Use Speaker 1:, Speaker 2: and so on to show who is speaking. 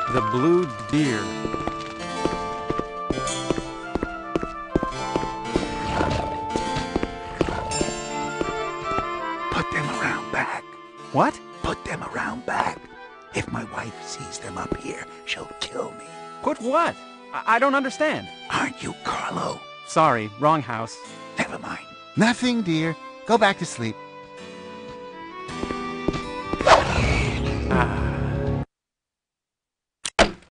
Speaker 1: The blue deer.
Speaker 2: Put them around back.
Speaker 1: What?
Speaker 2: Put them around back. If my wife sees them up here, she'll kill me.
Speaker 1: Put what? I don't understand.
Speaker 2: Aren't you Carlo?
Speaker 1: Sorry, wrong house.
Speaker 2: Never mind.
Speaker 3: Nothing, dear. Go back to sleep.